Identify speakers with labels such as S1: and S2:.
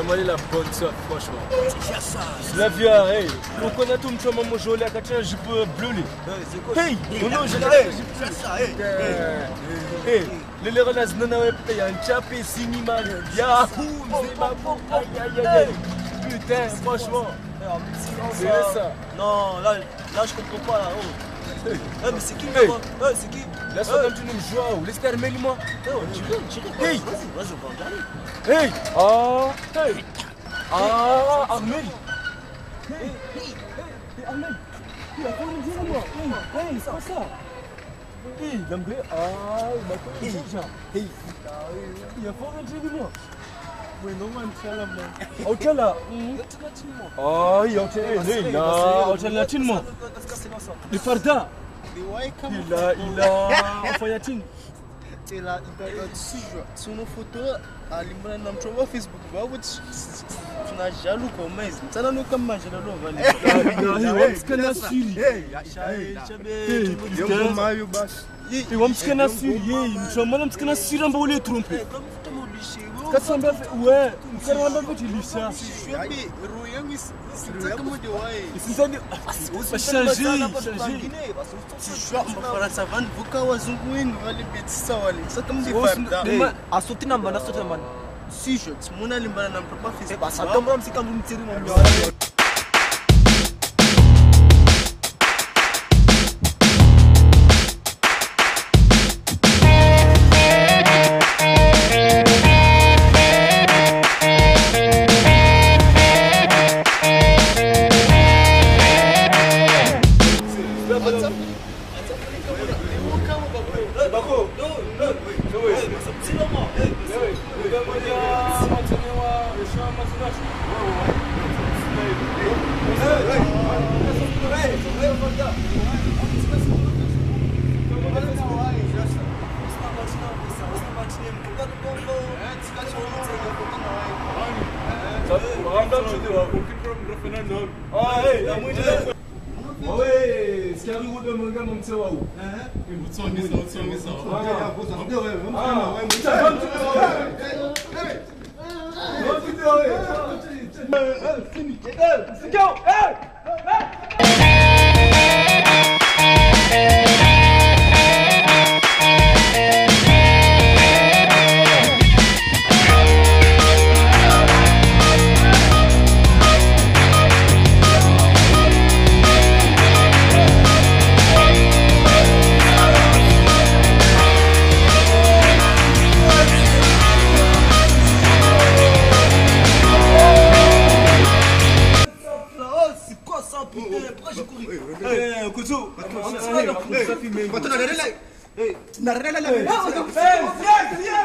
S1: Somalie la bonne soif, franchement. La via, hey. On connaît tout le monde, mon joli, à un jupe bleu. Hey, non, j'ai la hey, les renas non avaient un chapé, cinéma, Yahoo, putain, franchement. C'est ça.
S2: Non, là, je comprends pas là. Mais c'est qui
S1: hey.
S2: C'est qui?
S1: Laisse-moi comme tu nous joues, laisse terminer moi.
S2: Hey, vas-y, on va regarder.
S1: Hey, ah, hey, ah, Ahmed. Hey, Ahmed. Il a pas une dire moi. Hey, c'est pas ça. Hey, l'amblé, ah, il m'a fait une déjà. Hey, il a pas une dire moi. Oui, non, man, c'est là, man. Ok, là. Ah, il y a un latine, là. Il y a un latine, le farda. Il a, Fayatine.
S3: Il a sur nos photos, à l'image de Facebook. Tu n'as jaloux comme mais ça n'a aucun mal, je ouais, Hey,